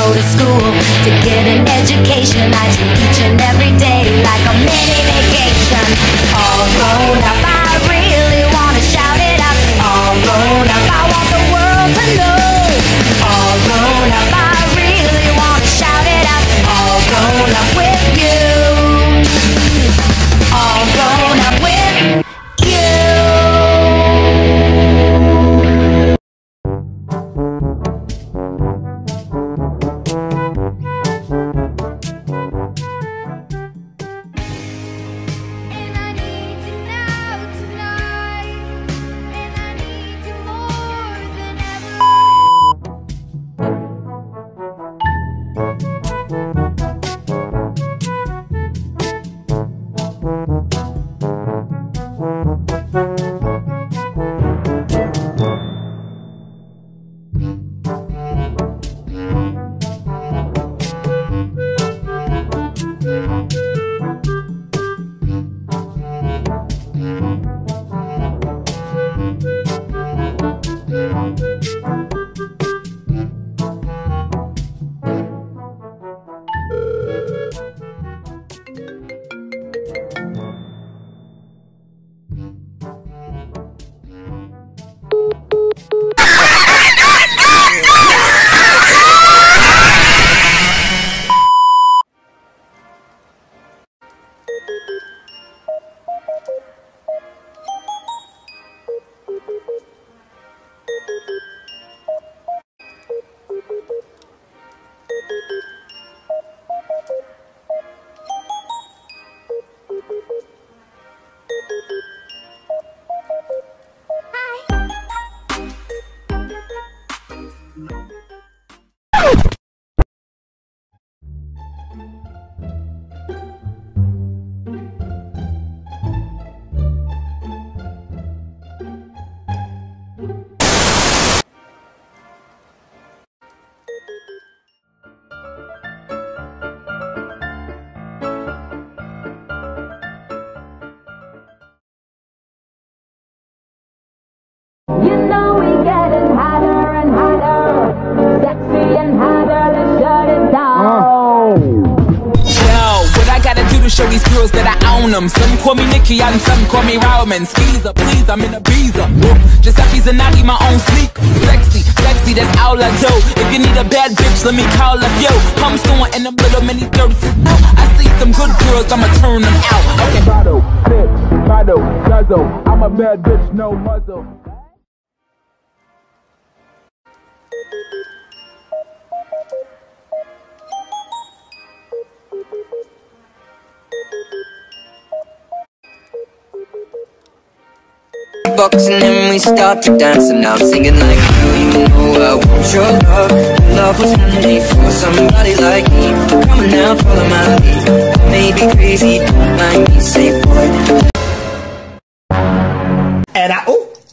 go to school to get an education. I take each and every day like a mini vacation. All grown up, I really wanna shout it out. All grown up, I want the world to know. All grown up, I really wanna shout it out. All grown up with you. All grown up with you. You know we getting hotter and hotter, sexy and hotter, let's shut it down. Yo, what I gotta do to show these girls that I own them? Some call me Nicky and some call me Rowman. Skeezer, please, I'm in a beezer. Just like he's a naughty, my own sneak. Sexy, sexy, that's all I do. If you need a bad bitch, let me call up yo. Come soon in them little mini 36. I see some good girls, I'ma turn them out. Okay. Bottle, bitch, bottle, guzzle. I'm a bad bitch, no muzzle. Boxing and we start to dance, and I'm singing like you know I want your love. Love was handmade for somebody like me. Come on now, follow my lead. I may be crazy, don't mind me, say boy. Era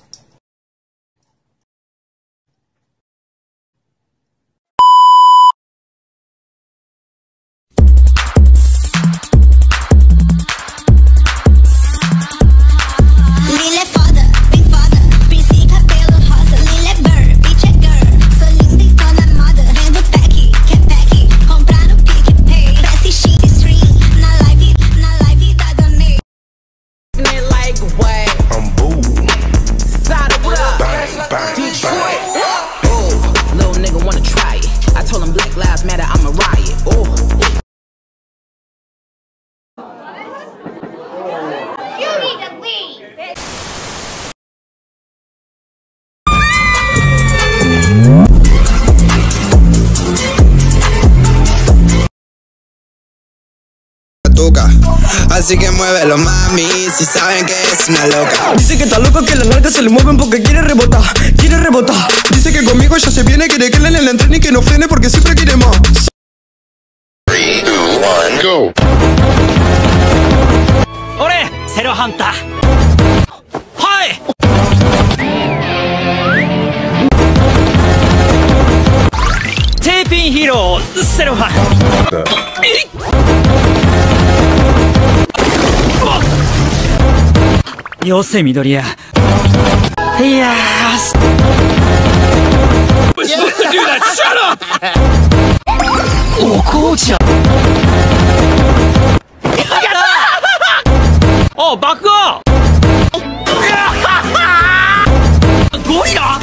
Así que muévelo, mami, si saben que es una loca. Dice que está loco, que las nalgas se le mueven porque quiere rebotar, quiere rebotar. Dice que conmigo ella se viene, quiere que le den el entreno y que no frene porque siempre quiere más. 3, 2, 1, go. ¡Ore! ¡Cero Hunter! ¡Hai! Taping Hero! ¡Cero Hunter! Yose Midoriya. Yes! We're supposed to do that! Shut up! お紅茶。おう、爆豪。ゴリラ。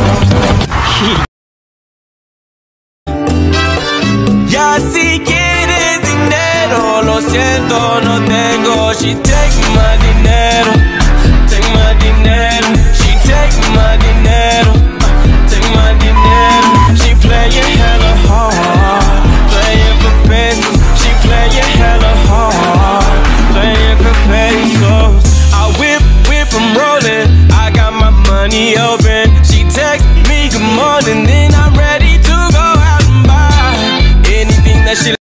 Ya si quieres dinero, lo siento, no tengo. She take my dinero, take my dinero. She take my dinero, take my dinero. She playing hella hard, playing for pesos. She playing hella hard, playing for pesos. I whip, I'm rolling. I got my money open. She text me good morning, then I'm ready to go out and buy anything that she.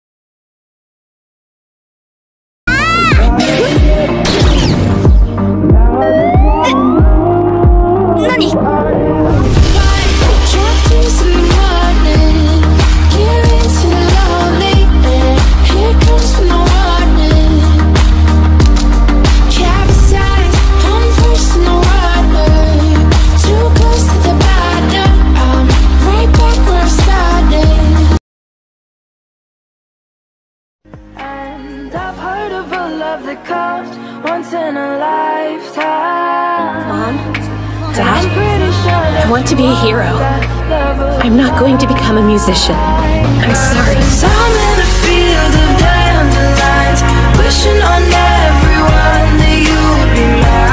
That comes once in a lifetime. Mom, Dad, I want to be a hero. I'm not going to become a musician. I'm sorry. I'm in a field of dandelions, wishing on everyone that you would be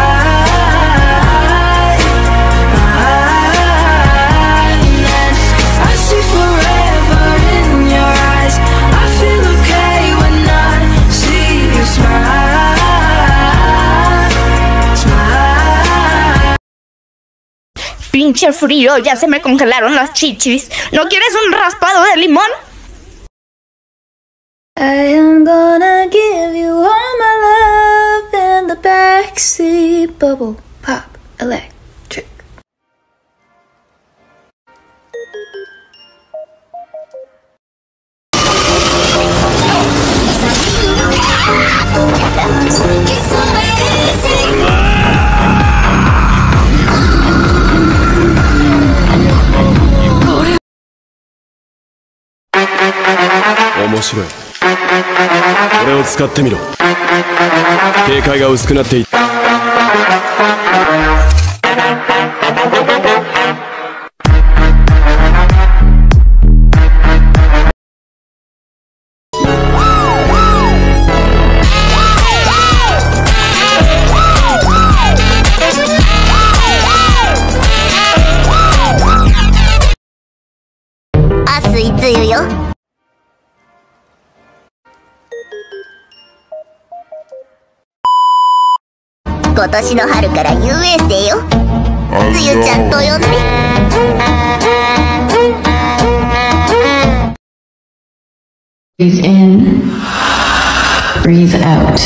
mine. And I see forever in your eyes. I feel okay when I see you smile. Pinche frío, ya se me congelaron las chichis. ¿No quieres un raspado de limón? I am gonna give you all my love in the backseat. Bubble pop electric. It's so amazing. 面白い。これを使ってみろ。警戒が薄くなっていった。 熱いつゆよ。今年の春から遊園生よ。つゆちゃんと呼んで。 Breathe in, breathe out.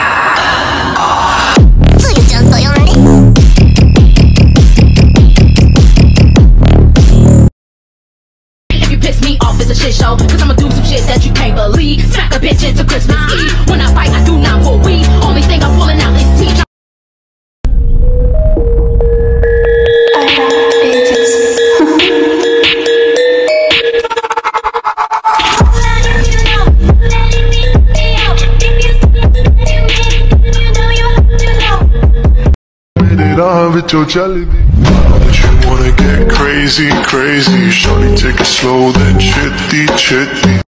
つゆちゃんと呼んで。 Piss me off as a shit show, cause I'ma do some shit that you can't believe. Smack a bitch into Christmas Eve. When I fight, I do not pull weed. Only thing I'm pulling out is teeth. I have bitches. But you wanna get crazy, crazy. Shorty, take it slow, then chitty, chitty.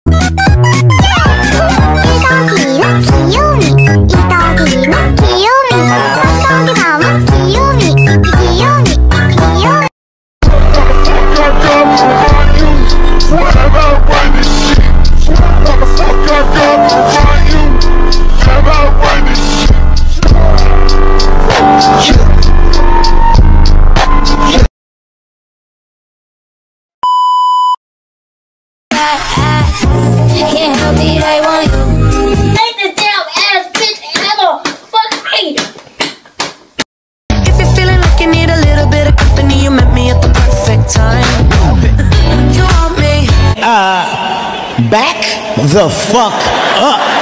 Can't help it, I want you. Take this damn ass bitch ammo. Fuck me. If you're feeling like you need a little bit of company, you met me at the perfect time. You want me? Back the fuck up.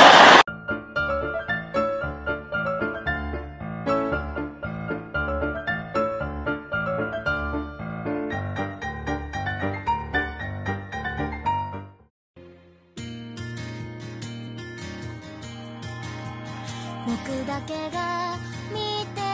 だけが見て